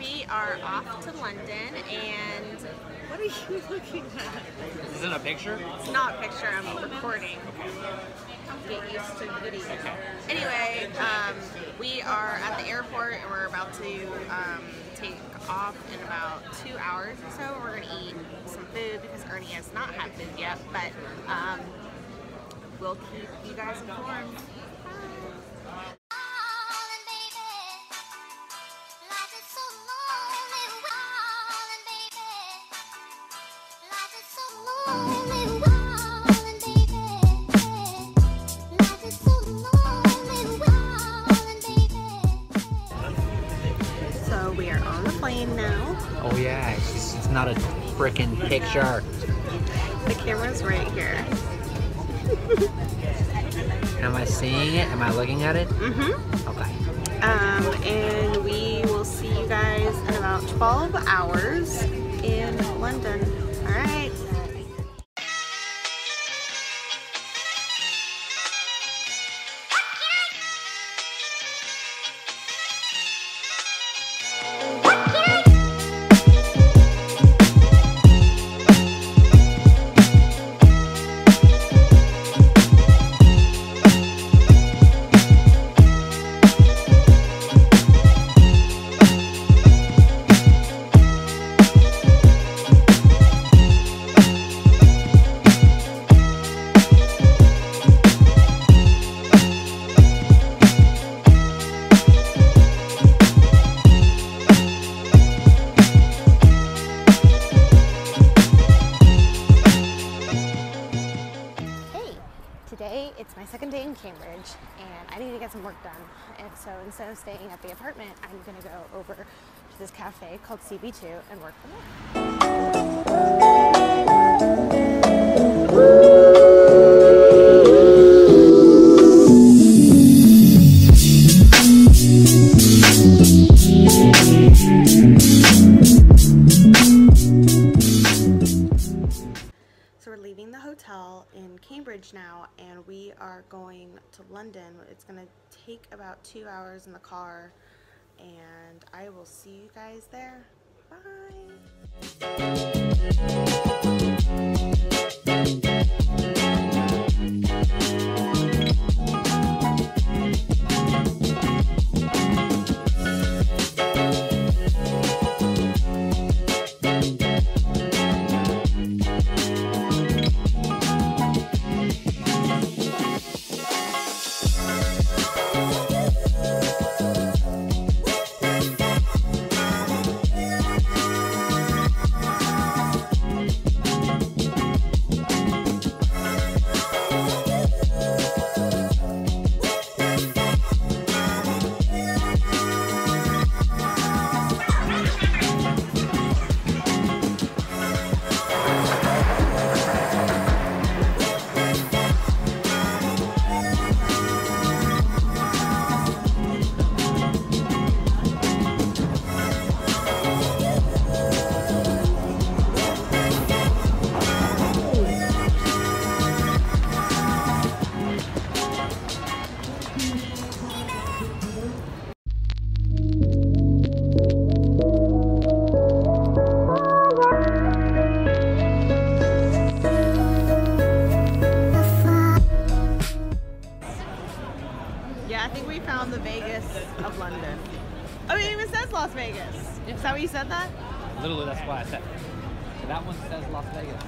We are off to London, and what are you looking at? Is this a picture? It's not a picture, I'm recording. Get used to video. Anyway, we are at the airport, and we're about to take off in about 2 hours or so. We're going to eat some food because Ernie has not had food yet, but we'll keep you guys informed. So we are on the plane now. Oh yeah, it's not a freaking picture. The camera's right here. Am I seeing it? Am I looking at it? Mm-hmm. Okay. And we will see you guys in about 12 hours in London. All right. Today, it's my second day in Cambridge, and I need to get some work done. And so instead of staying at the apartment, I'm gonna go over to this cafe called CB2 and work from there. So we're leaving the hotel in Cambridge now, and we are going to London. It's gonna take about 2 hours in the car, and I will see you guys there. I think we found the Vegas of London. Oh, it even says Las Vegas. Is that what you said that? Literally, that's why I said it. That one says Las Vegas.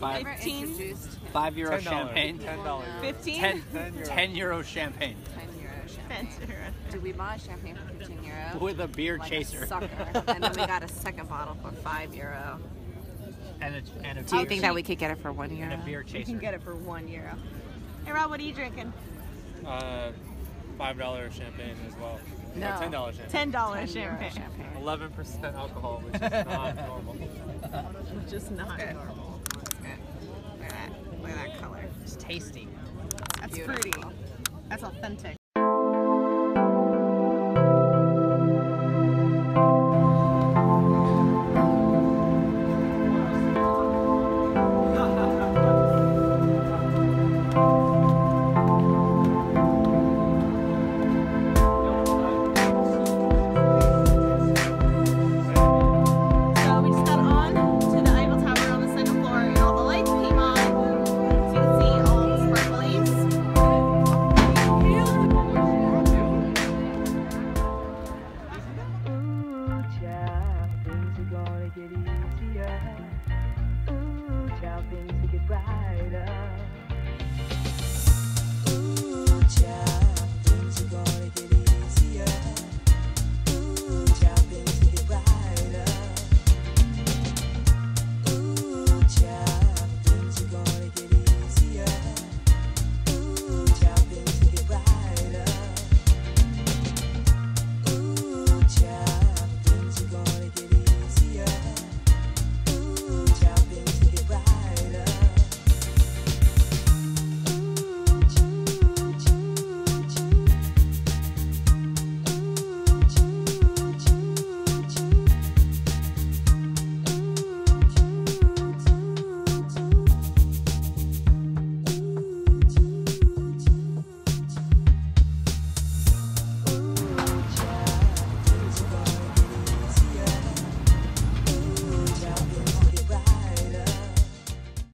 5 Never 15? introduced him. €5 champagne. $10. 15? 10 euro champagne 10 euro champagne. 10 euro. Dude, we bought champagne for 15 euro. with a beer like chaser. A sucker. And then we got a second bottle for 5 euro. And a Do you beer think that we could get it for 1 euro? and a beer You chaser. can get it for 1 euro. Hey Rob, what are you drinking? $5 champagne as well. No. Or $10 champagne. $10 10 euro champagne. champagne. 11% alcohol, which is not normal. Which is not Good. normal. Look at that color. It's tasty. That's Beautiful. fruity. That's authentic.